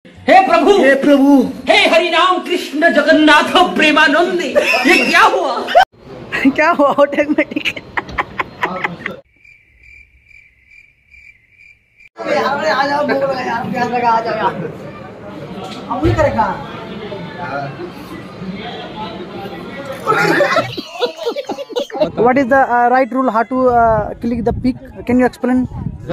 हे प्रभु, हे प्रभु, हे हरि राम कृष्ण जगन्नाथ प्रेमानंद, ये क्या हुआ? क्या हुआ? ऑटोमेटिक आ जाओ, भूख लगा यार, प्यास लगा, आ जाओ यार। अब नहीं करेगा। What is the right rule? How to click the pic? Can you explain?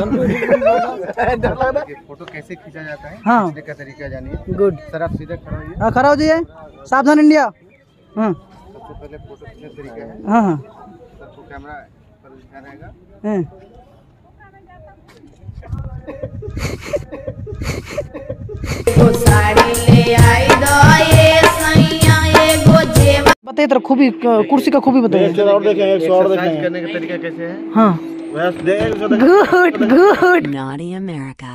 Photo कैसे खींचा जाता है, हाँ, खींचने का तरीका जानिए। गुड। सर आप सीधे खड़ा होइए। हाँ, खड़ा हो जाइए। सावधान इंडिया। हाँ, सबसे पहले फोटो खींचने का तरीका है। हाँ, हाँ, सबको कैमरा पर ध्यान रहेगा। हाँ। बताइए तो खूबी, कुर्सी का खूबी बताइए। एक्सरसाइज करने का तरीका कैसे है? हाँ, good good. Naughty America.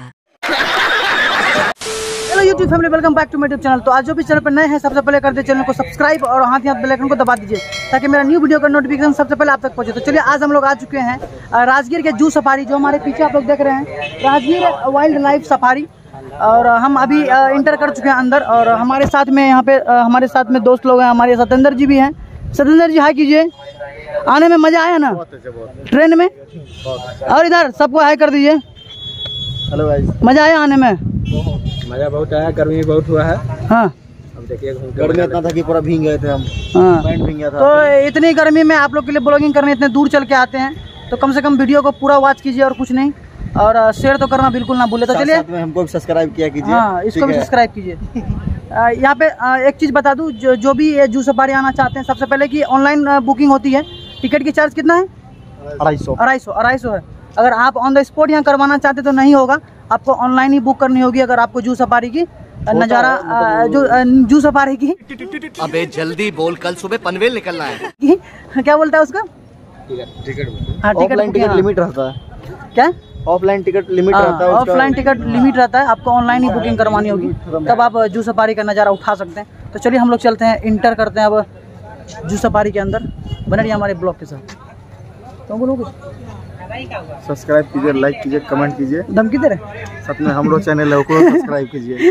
Hello YouTube family, welcome back to my YouTube channel. तो आज जो भी चैनल पर नए हैं, सबसे पहले कर दीजिए चैनल को सब्सक्राइब और हाथ बेल आइकन को दबा दीजिए ताकि मेरा न्यू वीडियो का नोटिफिकेशन सबसे पहले आप तक पहुंचे। तो चलिए, आज हम लोग आ चुके हैं राजगीर के जू सफारी, जो हमारे पीछे आप लोग देख रहे हैं, राजगीर वाइल्ड लाइफ सफारी। और हम अभी इंटर कर चुके हैं अंदर, और हमारे साथ में यहाँ पे हमारे साथ में दोस्त लोग हैं। हमारे सत्येंद्र जी भी हैं। सत्येंद्र जी हाय कीजिए। आने में मजा आया ना ट्रेन में? और इधर सबको हाय कर दीजिए। हेलो गाइस, मजा आया आने में? मजा बहुत आया, गर्मी बहुत हुआ है। हाँ, अब देखिए गर्मी इतना था कि पूरा भीग गए थे हम। हाँ, पैंट भीग गया था। तो इतनी गर्मी में आप लोग के लिए ब्लॉगिंग करने इतने दूर चल के आते हैं, तो कम से कम वीडियो को पूरा वॉच कीजिए और कुछ नहीं, और शेयर तो करना बिल्कुल ना भूले। तो चलिए, साथ में हमको भी सब्सक्राइब किया कीजिए। हाँ, इसको भी सब्सक्राइब कीजिए। यहाँ पे एक चीज़ बता दूँ, जो भी ये जू सफारी आना चाहते हैं, सबसे पहले कि ऑनलाइन बुकिंग होती है। टिकट की चार्ज कितना है? 250 है। अगर आप ऑन द स्पॉट यहाँ करवाना चाहते तो नहीं होगा, आपको ऑनलाइन ही बुक करनी होगी। अगर आपको जू सफारी की नज़ारा जू सफारी की अबे जल्दी बोल, कल सुबह पनवेल निकलना है। क्या बोलता है उसका? टिकट। हाँ, ऑफलाइन टिकट लिमिट रहता है। क्या? ऑफलाइन टिकट लिमिट रहता है। ऑफलाइन टिकट लिमिट रहता है, आपको ऑनलाइन ही बुकिंग करवानी होगी, तब आप जू सफारी का नज़ारा उठा सकते हैं। तो चलिए, हम लोग चलते हैं, इंटर करते हैं अब जू सफारी के अंदर। बने रहिए हमारे ब्लॉग के साथ। तो बोलो कुछ। सब्सक्राइब कीजिए, लाइक कीजिए, कमेंट कीजिए। धमकी दे रहे? साथ में हम लोग चैनल है, उसको सब्सक्राइब कीजिए।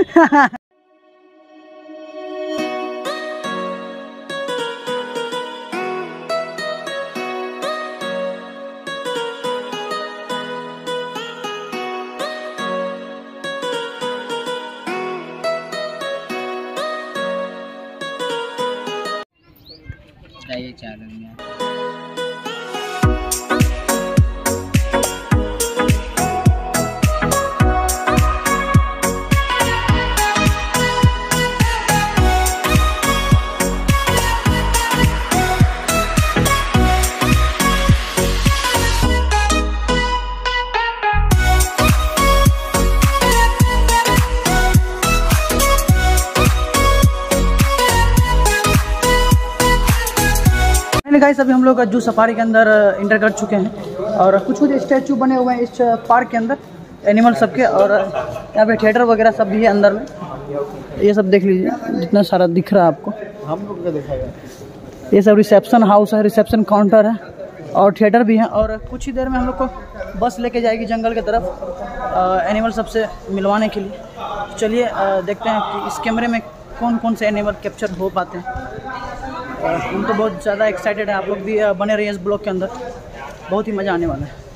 गाइस, अभी हम लोग जू सफारी के अंदर इंटर कर चुके हैं, और कुछ स्टैचू बने हुए हैं इस पार्क के अंदर, एनिमल सबके, और यहाँ पे थिएटर वगैरह सब भी है अंदर में। ये सब देख लीजिए, जितना सारा दिख रहा है आपको। हम लोग का देखा गया, ये सब रिसेप्शन हाउस है, रिसेप्शन काउंटर है, और थिएटर भी है। और कुछ ही देर में हम लोग को बस लेके जाएगी जंगल की तरफ एनिमल सबसे मिलवाने के लिए। चलिए देखते हैं कि इस कैमरे में कौन कौन से एनिमल कैप्चर हो पाते हैं। हम तो बहुत ज़्यादा एक्साइटेड है, आप लोग भी बने रहिए इस ब्लॉग के अंदर, बहुत ही मज़ा आने वाला है।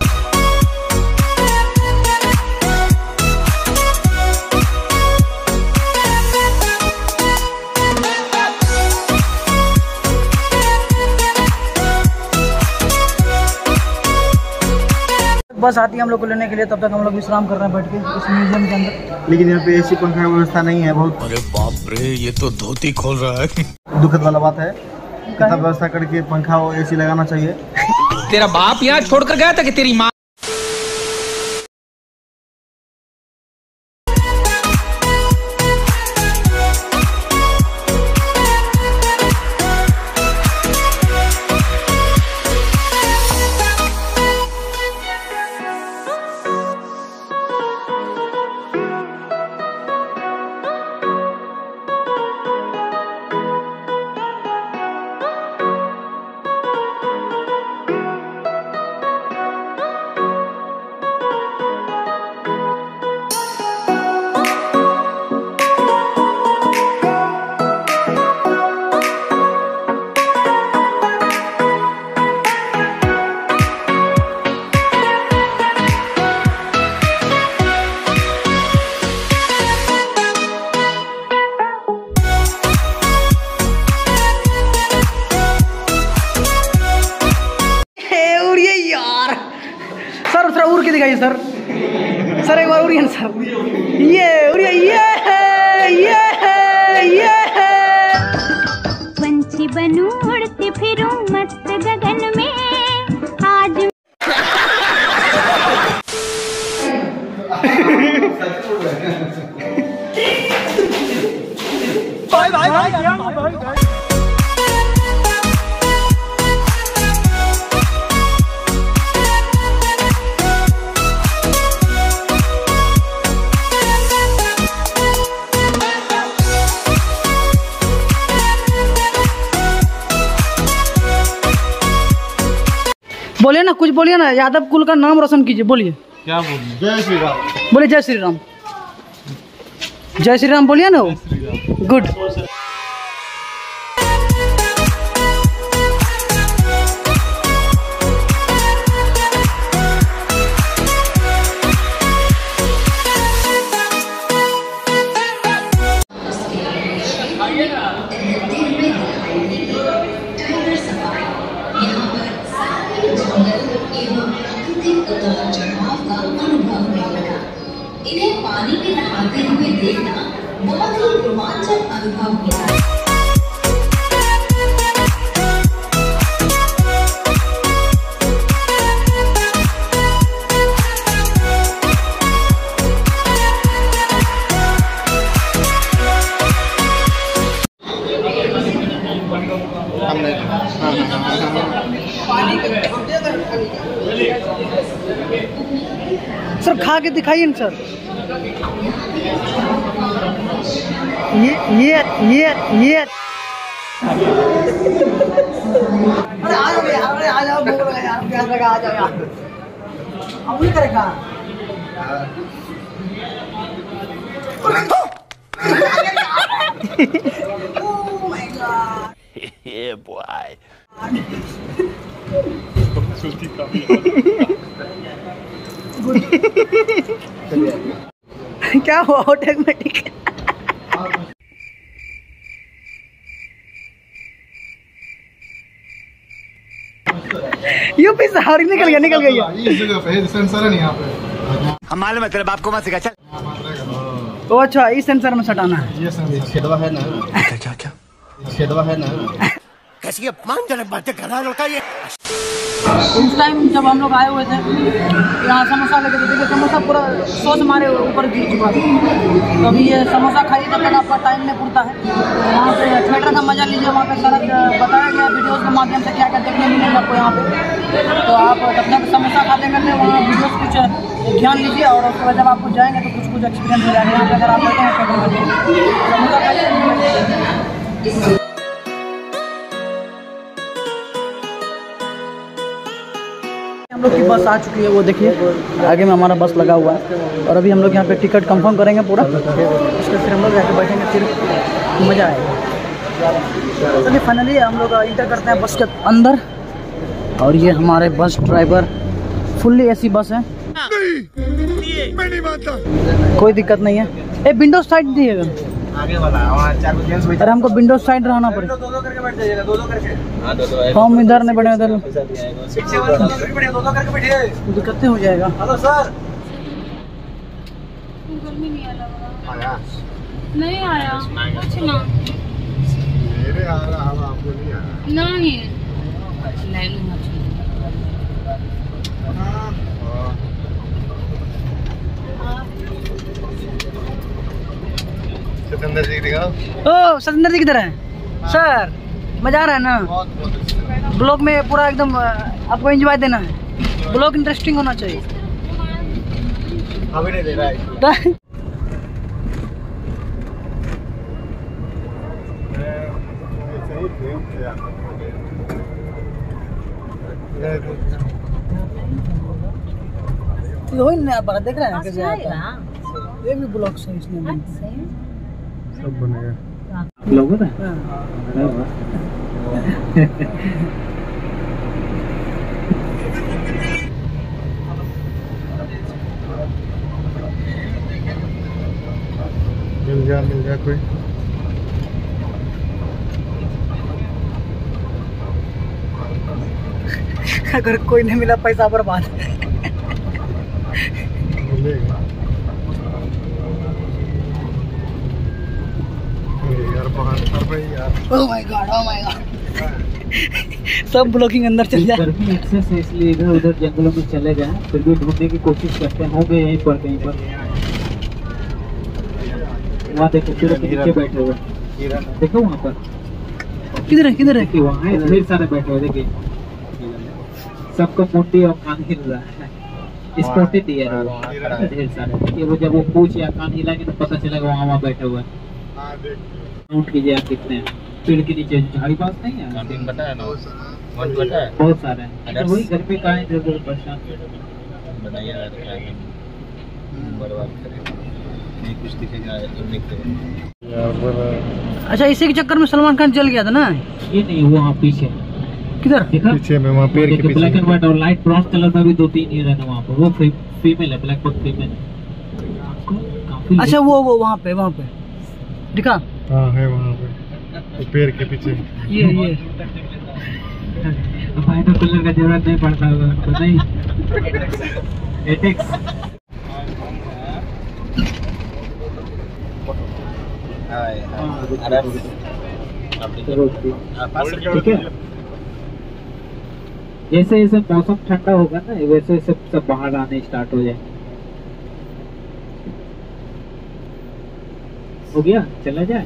बस आती है हम लोग को लेने के लिए, तब तक हम लोग विश्राम कर रहे हैं बैठ के इस म्यूजियम के अंदर। लेकिन यहाँ पे एसी पंखा की व्यवस्था नहीं है। बहुत अरे बाप रे, ये तो धोती खोल रहा है। दुखद वाला बात है। कितना व्यवस्था करके पंखा और एसी लगाना चाहिए। तेरा बाप यहाँ छोड़कर गया था कि तेरी माँ? बोलिए ना, कुछ बोलिए ना, यादव कुल का नाम रोशन कीजिए, बोलिए। क्या बोलिए? जय श्री राम। बोलिए जय श्री राम। जय श्री राम बोलिए ना। गुड। इन्हें पानी में नहाते हुए देखना बहुत ही रोमांचक अनुभव होता है। सर खा के दिखाइए ना सर। ये अरे आ जाओ यार, अरे आ जाओ, भूख लगा यार, प्यास लगा, आ जाओ यार। अब नहीं करेगा। Oh my God. Yeah, boy. क्या हुआ? ऑटोमेटिक यूपी से हार निकल गया इस जगह पे सेंसर है नहीं यहाँ पे। हम मालूम है तेरे बाप को मत सिखा चल। ओ अच्छा, इस सेंसर में सटाना है। ये सेंसर छेदवा है ना? क्या क्या छेदवा है ना? कैसी अपमानजनक बातें कर रहा है लड़का ये। उस टाइम जब हम लोग आए हुए थे यहाँ समोसा लेके, देखिए समोसा पूरा सॉस हमारे ऊपर गिर चुका था। तो अभी ये समोसा खाइए तब तक आपका टाइम नहीं पूरता है। वहाँ पे थिएटर का मजा लीजिए, वहाँ पे सारा बताया गया वीडियोज़ के माध्यम से क्या क्या देखने मिलेगा आपको यहाँ पे। तो आप तब तक समोसा खाते करते वहाँ वीडियोज़ कुछ ध्यान लीजिए, और उसके बाद जब आपको जाएंगे तो कुछ एक्सपीरियंस हो जाएगा। यहाँ पे अगर आप बैठे हैं समोसा खाइए। हम लोग की बस आ चुकी है, वो देखिए आगे में हमारा बस लगा हुआ है। और अभी हम लोग यहाँ पे टिकट कंफर्म करेंगे पूरा, उसके फिर हम लोग यहाँ पे बैठेंगे, फिर मज़ा आएगा। चलिए फाइनली हम लोग इंटर करते हैं बस के अंदर। और ये हमारे bus driver, fully AC bus है। मैं नहीं मानता। कोई दिक्कत नहीं है। ए विंडो साइड दिएगा आगे वाला, वहाँ 4 जेंट्स बैठे। अरे हमको विंडो साइड रहना पड़ेगा। दो करके बैठ जाइएगा, दो करके। हाँ दो हम इधर नहीं बैठे, इधर पीछे वाले दो करके बैठिए, दो करके बैठिए। दिक्कतें हो जाएगा। Hello sir. गर्मी नहीं आया आया? नहीं आया कुछ ना। मेरे आ रहा है, आपको नहीं आ रहा। नहीं ले लूँगा। सतेंद्र जी दिखाओ। ओ सतेंद्र जी किधर है सर? मजा आ रहा है ना? ब्लॉग में पूरा एकदम आपको एंजॉय देना है। ब्लॉग इंटरेस्टिंग होना चाहिए। अभी नहीं दे रहा है। वही नया बात देख रहे हैं कैसे आता है। ये भी ब्लॉग से इसने सब बनेगा। ब्लॉग है। मिल जा कोई। अगर कोई नहीं मिला पैसा बर्बाद। मिलेगा यार, बाहर कर रही यार। Oh my god, oh my god. सब ब्लॉगिंग अंदर चल जाए। गर्मी एक्सेस है इसलिए इधर उधर जंगलों में चले गए, फिर भी ढूंढने की कोशिश करते हैं। होंगे यहीं पर कहीं पर। वहाँ देखो सूरज के नीचे बैठे हुए। देखो वहाँ पर, किधर है किधर है? देखिए वहाँ है, ढेर सारे बैठे हुए देखिए, सबको मुंडी और कान हिल रहा है, स्पॉटेड डियर है वो, ढेर सारे। देखिए वो जब वो पूछ या कान हिलाएंगे तो पता चलेगा वहाँ बैठे हुए हैं। काउंट कीजिए आप कितने हैं। पेड़ के नीचे झाड़ी पास नहीं है, बहुत सारे हैं। तो वही घर पे कहाँ है, इधर परेशान कुछ दिखेगा अच्छा, इसी के चक्कर में सलमान खान जल गया था ना? ये नहीं, वो वहाँ पीछे किधर? देखा पीछे में, वहाँ पेड़ के पीछे ब्लैक एंड व्हाइट और लाइट ब्राउन कलर में भी 2-3 हिरन है वहाँ पर। वो फीमेल है, ब्लैक बक फीमेल है। अच्छा वो वहाँ पे दिखा? हाँ है वहाँ पे पेड़ के पीछे। ये बाइनोकुलर का जरूरत नहीं पड़ता होगा तो नहीं। एटेक्स ठीक है। जैसे जैसे मौसम ठंडा होगा ना, वैसे वैसे सब बाहर आने स्टार्ट हो जाए। हो गया, चला जाए।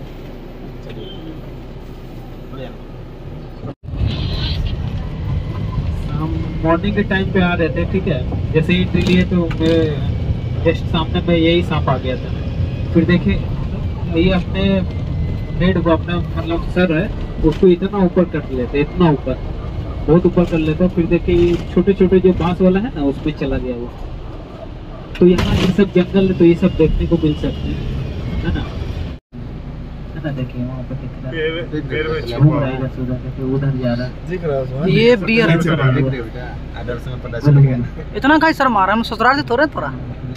हम मॉर्निंग के टाइम पे आ रहे थे, ठीक है, जैसे ही एंट्री लिए तो मेरे जस्ट सामने में यही सांप आ गया था। फिर देखे ये अपने हेड को, अपना मतलब सर है उसको इतना ऊपर कर लेते, इतना ऊपर, बहुत ऊपर कर लेते। फिर देखे ये छोटे छोटे जो बांस वाला है ना उसमें चला गया वो। तो यहाँ ये सब जंगल है तो ये सब देखने को मिल सकते हैं, है ना? देखिए वहाँ पे दिख रहा है, घूम रहा है इधर से उधर, फिर उधर जा रहा है, दिख रहा है। ये बियर है। आदर्श में पता चल गया। इतना का सर मारा हम ससुराल से थोड़ा थोड़ा।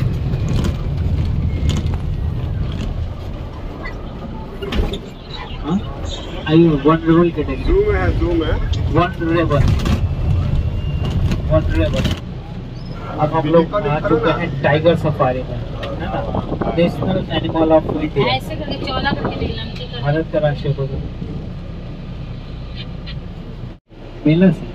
हाँ आइए वन रेबल कैटेगरी, जूम है वन रेबल। अब हम लोग आ चुके हैं टाइगर सफारी में, है ना? नेशनल एनिमल ऑफ इंडिया, ऐसे करके चौला करके देखना भारत का राष्ट्रीय पशु। मेला से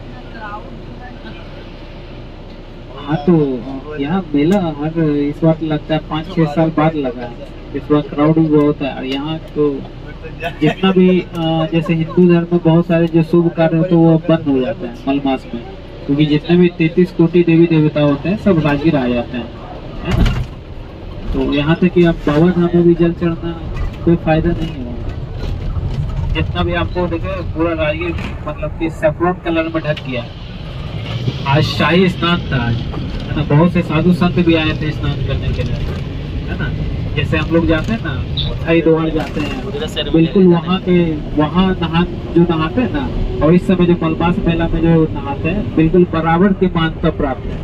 हाँ, तो यहाँ मेला हर इस बार लगता है 5-6 साल बाद लगा है। इस बार क्राउड भी बहुत है। और यहाँ तो जितना भी जैसे हिंदू धर्म में बहुत सारे जो शुभ कार्य होते हैं वो बंद हो जाते हैं मलमास में, क्योंकि जितने भी 33 कोटि देवी देवता होते हैं सब राजगीर आ जाते हैं, है ना? तो यहाँ तक कि आप बाबा धाम में भी जल चढ़ना कोई फायदा नहीं है। जितना भी आपको देखे पूरा राजगीर मतलब कि सैफरॉन कलर में ढक गया। आज शाही स्नान था आज, है ना? बहुत से साधु संत भी आए थे स्नान करने के लिए, है ना? जैसे हम लोग जाते हैं ना हरिद्वार जाते हैं, बिल्कुल वहाँ नहाते हैं ना, और इस समय जो मलमास मेला में जो नहाते हैं बिल्कुल बराबर की मान्यता प्राप्त है।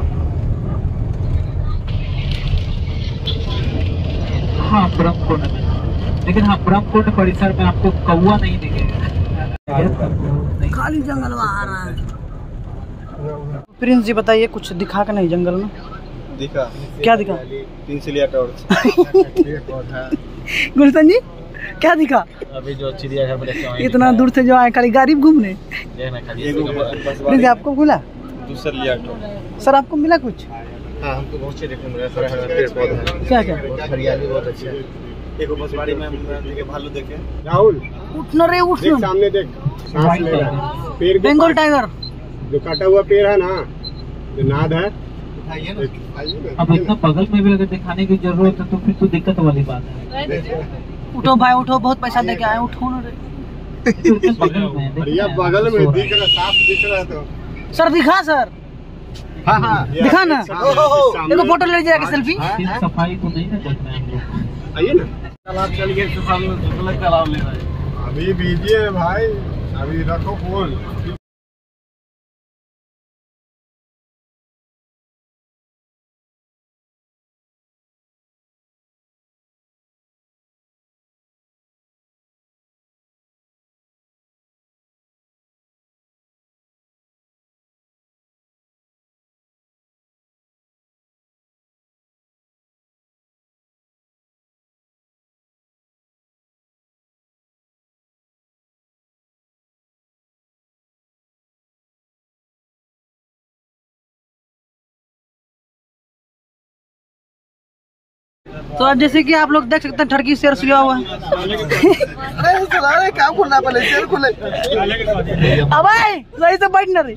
हाँ ब्रह्मकुंड में, लेकिन हाँ ब्रह्मकुंड परिसर में आपको कौवा नहीं दिखेगा, खाली जंगल में आ रहा है। प्रिंस जी बताइए, कुछ दिखा के नहीं जंगल में? दिखा। क्या दिखा? 3 सिलिया टॉर्च। गुलशन जी क्या दिखा? अभी जो चिड़ियाघर में देखते हैं इतना दूर से जो आए खाली गाड़ी घूमने। प्रिंस जी आपको मिला? दूसरा लिया टॉर्च। सर आपको मिला कुछ? हाँ हमको बहुत अच्छे देखने मिला, सारा पेड़ पौधा है। क्या क्या? हरियाली बहुत अच्छी है। एक बसवाड़ी में हम देखे भालू देखे। राहुल उठना रे उठना, सामने देख, सांस ले रहा है। पेड़ बंगाल टाइगर जो काटा हुआ पेड़ है ना, जो नाद है, अब इतना बगल में भी अगर दिखाने की जरूरत है तो फिर तो दिक्कत वाली बात है। उठो भाई उठो, बहुत पैसा दे के आए, उठो ना रे। बगल में बढ़िया बगल में दिख रहा, साफ दिख रहा। तो सर दिखा सर, हाँ दिखा ना, देखो फोटो ले जाएगा सेल्फी। सफाई तो नहीं ना देखना है हम लोग। आइए ना, तालाब चल गए तो सामने तालाब ले रहा है। अभी बिजी है भाई, अभी रखो फोन। तो अब जैसे कि आप लोग देख सकते हैं ठरकी शेर सुया हुआ है। क्या खोलना पहले शेर खोले। अब सही से बैठ ना रे।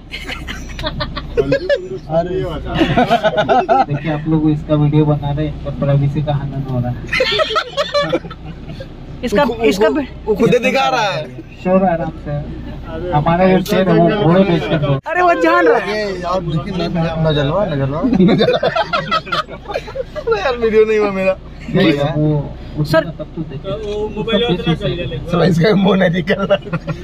देखिए आप लोग इसका वीडियो बना रहे हैं, पर प्राइवेसी का हनन हो रहा है। इसका वो खुद दिखा रहा है। शोर आराम से, हमारा वो शेर है वो घोड़े बेच कर दो। अरे वो जान रहा है। नजलवा यार वीडियो नहीं हुआ मेरा। वो सर तब तो देखिए इसका मुंह नहीं दिख रहा।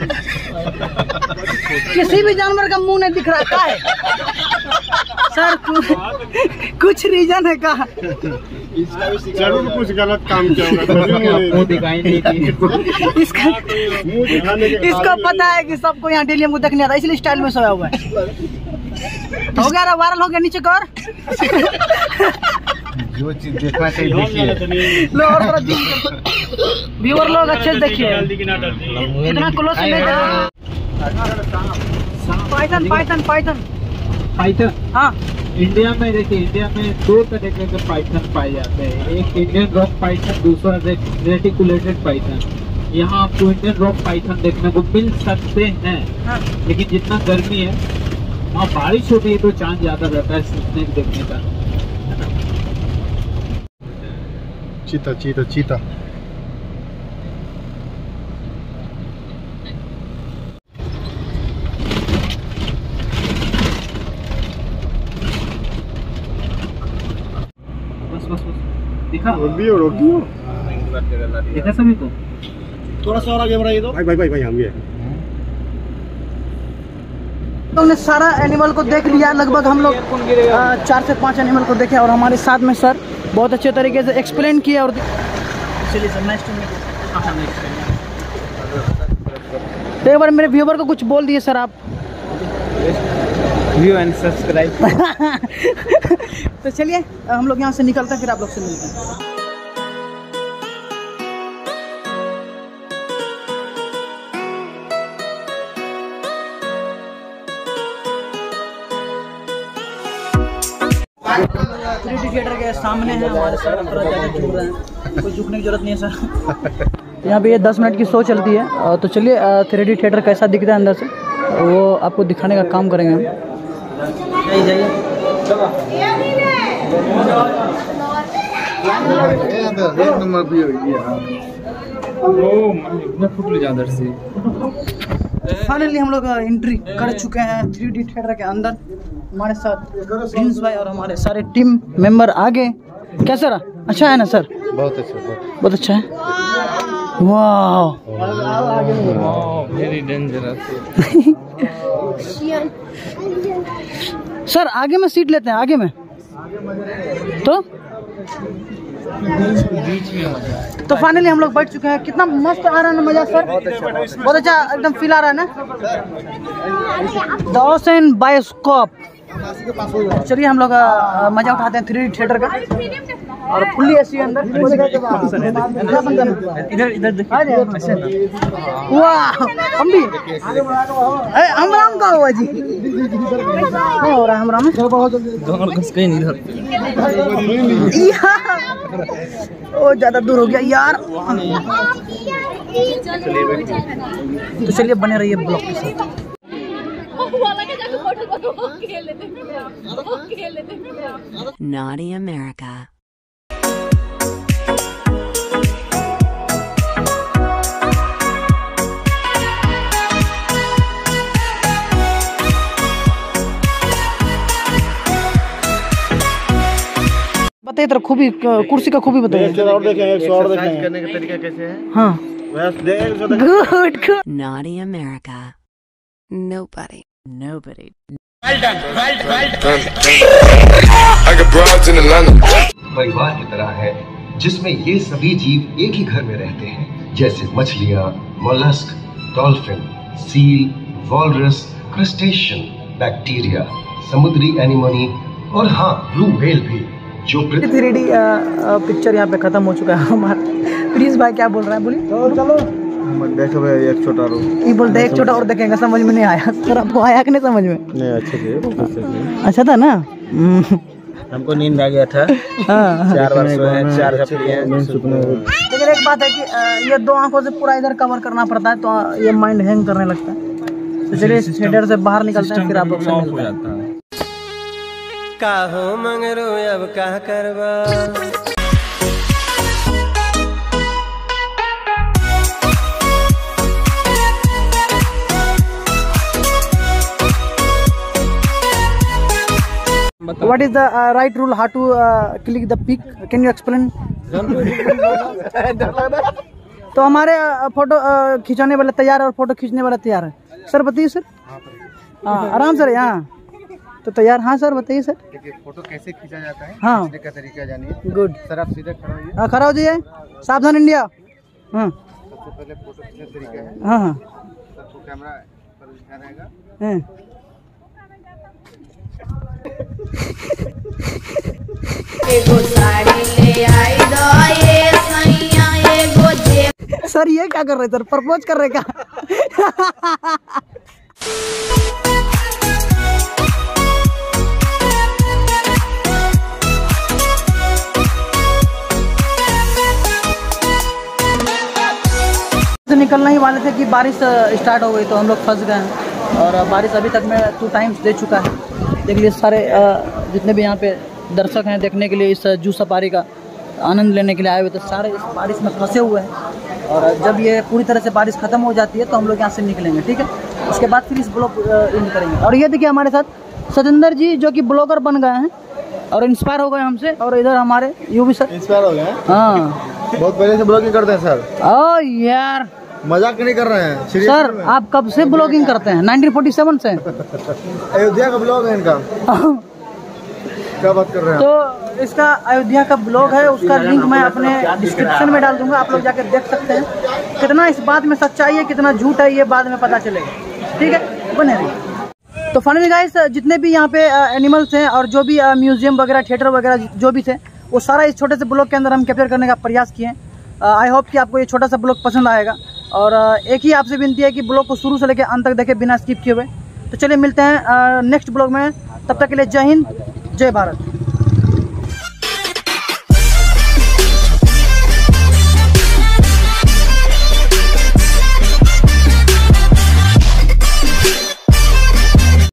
किसी भी जानवर का मुंह नहीं दिख रहा क्या है सर? कुछ रीजन है क्या? जरूर कुछ गलत काम किया होगा। वो दिखाई नहीं दी। इसको पता है कि सबको यहाँ डेली मुंह देखने आता है, इसलिए स्टाइल में सोया हुआ है। हो गया, वायरल हो गया, नीचे कर। जो चीज देखना चाहिए देखिए। लो और थोड़ा व्यूअर लोग अच्छे से देखिए, इतना क्लोज से नहीं देखा। पाइथन पाइथन पाइथन पाइथन, हाँ इंडिया में देखिए, इंडिया में दो तरीके के पाइथन पाए जाते हैं। एक इंडियन रॉक पाइथन, दूसरा रेटिकुलेटेड पाइथन। यहाँ आपको इंडियन रॉक पाइथन देखने को मिल सकते हैं, हाँ। लेकिन जितना गर्मी है वहाँ बारिश होती है तो चांस ज्यादा रहता है स्नेक देखने का। चीता चीता चीता। बस बस बस दिखा, रोकियो देखा सभी को। थोड़ा सा और आगे बढ़ाइए तो। भाई हम भी हमने सारा एनिमल को देख लिया। लगभग हम लोग 4 से 5 एनिमल को देखे और हमारे साथ में सर बहुत अच्छे तरीके से एक्सप्लेन किया। और चलिए सर, नेक्स्ट तो एक बार मेरे व्यूअर को कुछ बोल दिए सर आप। View and subscribe. तो चलिए हम लोग यहाँ से निकलते हैं, फिर आप लोग से मिलते हैं। थिएटर के सामने है हमारे सर, थोड़ा ज़्यादा झुक रहे हैं, कोई झुकने की जरूरत नहीं है सर। यहाँ पे ये 10 मिनट की शो चलती है। तो चलिए 3D थिएटर कैसा दिखता है अंदर से वो आपको दिखाने का काम करेंगे हम। जाइए फाइनली हम लोग एंट्री कर चुके हैं 3D थिएटर के अंदर। हमारे साथ प्रिंस भाई और हमारे सारे टीम मेंबर आगे। कैसा रहा? अच्छा है ना सर? बहुत अच्छा, बहुत अच्छा है। वाह वेरी डेंजरस। सर आगे में सीट लेते हैं, आगे में तो तो फाइनली हम लोग बैठ चुके हैं। कितना मस्त आ रहा है ना मजा सर, बहुत अच्छा एकदम फील आ रहा है ना। The ocean bioscope. चलिए हम लोग मजा उठाते हैं 3D थिएटर का और फुल्ली एसी अंदर। इधर इधर वाह हम भी हम राम का हुआ जी नहीं हो रहा है। हम राम ओ ज्यादा दूर हो गया यार। तो चलिए बने रहिए ब्लॉग के साथ। Naughty America. बताइए तो खूबी, कुर्सी का खूबी बताइए। और देखेंगे, एक और देखेंगे करने का तरीका कैसे है। हाँ Good, good. Naughty America. Nobody. Nobody. परिवार की तरह है जिसमें ये सभी जीव एक ही घर में रहते हैं, जैसे मछलियाँ, mollusc, dolphin, seal, walrus, crustacean, bacteria, समुद्री एनिमोनी और हाँ ब्लू व्हेल भी, जो 3D पिक्चर यहाँ पे खत्म हो चुका है हमारा। प्लीज भाई क्या बोल रहे हैं, बोलिए। चलो देखो भाई, एक छोटा रो ये बोलते एक छोटा और देखेंगे, समझ में नहीं आया सर। आपको आया कि नहीं समझ में? नहीं, अच्छे से अच्छा था ना। हमको नींद आ गया था। हाँ 4 बार सोए, 4 घंटे लिए। लेकिन एक बात है कि ये 2 आंखों से पूरा इधर कवर करना पड़ता है, तो ये माइंड हैंग करने लगता है। तो चलिए थिएटर से बाहर निकलते हैं, फिर आप लोग से मिलते हैं। काहो मंगरू अब क्या करवा। What is the right rule? How to click the pic? Can you explain? तो हमारे फोटो खिंचाने वाले तैयार है और फोटो खींचने वाला तैयार है। सर बताइए सर। हाँ आराम सर यहाँ तो तैयार। हाँ सर बताइए सर। देखिए फोटो कैसे खींचा जाता है, हाँ का तरीका जानिए। गुड सर आप सीधे खड़ा होइए। हाँ खड़ा हो जाइए, सावधान इंडिया। हाँ सबसे पहले फोटो खींचने का तरीका है। हाँ हाँ सबको कैमरा पर ध्यान रहेगा। सर ये क्या कर रहे सर, प्रपोज कर रहे क्या? निकलने ही वाले थे कि बारिश स्टार्ट हो गई, तो हम लोग फंस गए हैं। और बारिश अभी तक में 2 टाइम्स दे चुका है। देख लीजिए सारे जितने भी यहाँ पे दर्शक हैं देखने के लिए इस जू सफारी का आनंद लेने के लिए आए हुए, तो सारे इस बारिश में फंसे हुए हैं। और जब ये पूरी तरह से बारिश खत्म हो जाती है तो हम लोग यहाँ से निकलेंगे, ठीक है। उसके बाद फिर इस ब्लॉग एंड करेंगे। और ये देखिए हमारे साथ सतेंद्र जी जो कि ब्लॉगर बन गए हैं और इंस्पायर हो गए हमसे। और इधर हमारे यूवी सर इंस्पायर हो गए। हाँ बहुत पहले से ब्लॉगिंग करते हैं सर। ओ यार मजाक नहीं कर रहे हैं सर, आप कब से ब्लॉगिंग करते हैं? 1947 से। अयोध्या का ब्लॉग है इनका। क्या बात कर रहे हैं? तो इसका अयोध्या का ब्लॉग है, उसका लिंक मैं अपने डिस्क्रिप्शन में डाल दूंगा, आप लोग जाकर देख सकते हैं। कितना इस बात में सच्चाई है कितना झूठ है ये बाद में पता चलेगा, ठीक है, बने रहिए। तो फाइनली गाइस जितने भी यहाँ पे एनिमल्स हैं और जो भी म्यूजियम वगैरह थिएटर वगैरह जो भी थे वो सारा इस छोटे से ब्लॉग के अंदर हम कैप्चर करने का प्रयास किए। आई होप कि आपको ये छोटा सा ब्लॉग पसंद आएगा। और एक ही आपसे विनती है कि ब्लॉग को शुरू से लेकर अंत तक देखें बिना स्किप किए हुए। तो चलिए मिलते हैं नेक्स्ट ब्लॉग में, तब तक के लिए जय हिंद जय भारत।